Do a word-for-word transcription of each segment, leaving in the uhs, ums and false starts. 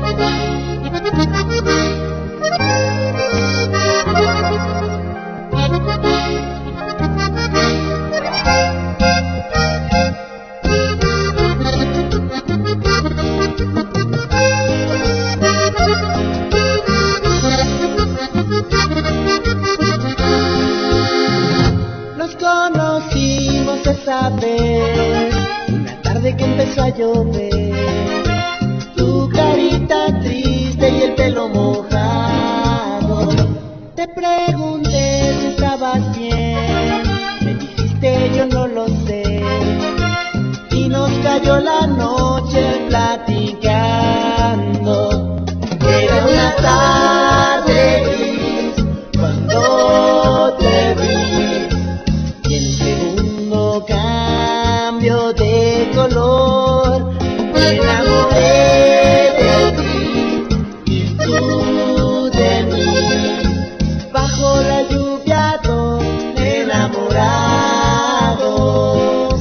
Nos conocimos esa vez, una tarde que empezó a llover. Tu carita triste y el pelo mojado. Te pregunté si estabas bien, me dijiste yo no lo sé. Y nos cayó la noche platicando. Era una tarde gris cuando te vi, y en segundo cambio de color me enamoré de ti y tú de mí. Bajo la lluvia dos enamorados.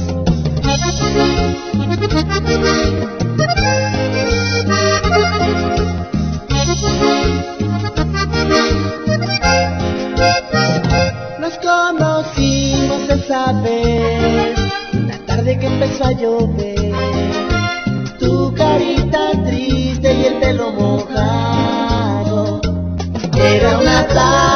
Nos conocimos esa vez, una tarde que empezó a llover. Tu carita triste y el pelo mojado. Era una tarde